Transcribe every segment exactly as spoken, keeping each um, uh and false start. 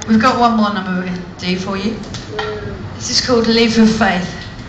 We've got one more number we're going to do for you. This is called Leave of Faith.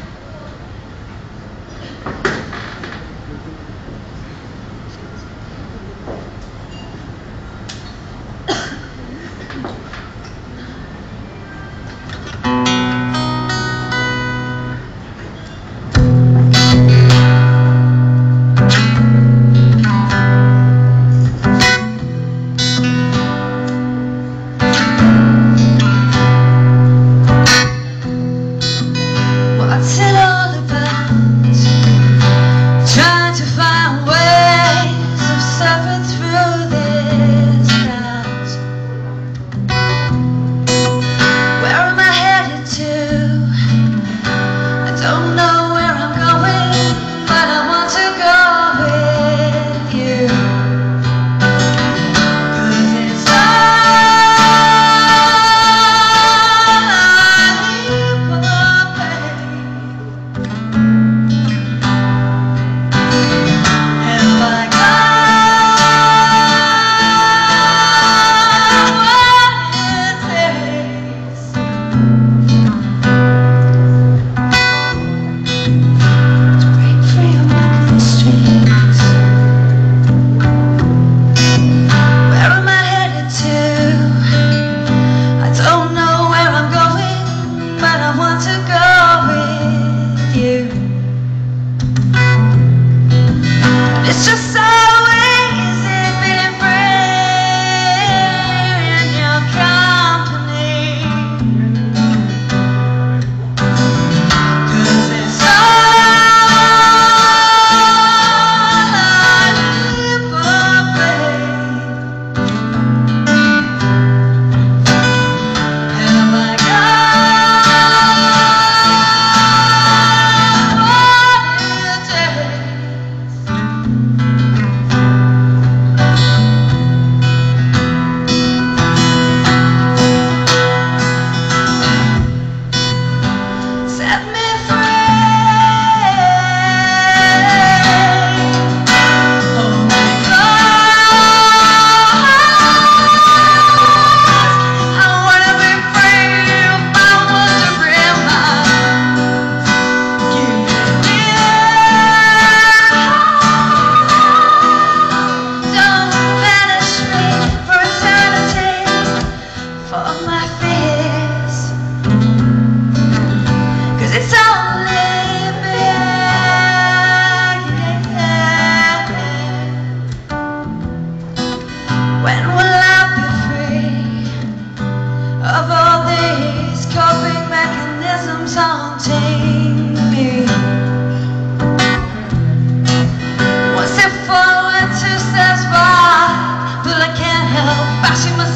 What's it all about? Trying to find ways of stepping through this crowd. Where am I headed to? I don't know where I'm going, but I want to go with you. 'Cause it's It's just so easy being free in your company. 'Cause it's all I live for, babe. Have I set me free? Hold me close. I wanna be free of my wandering mind. Give me the don't banish me for eternity, for my fears. 'Cause it's only big. When will I be free of all these coping mechanisms haunting me? One step forward, two steps back, but I can't help bashing myself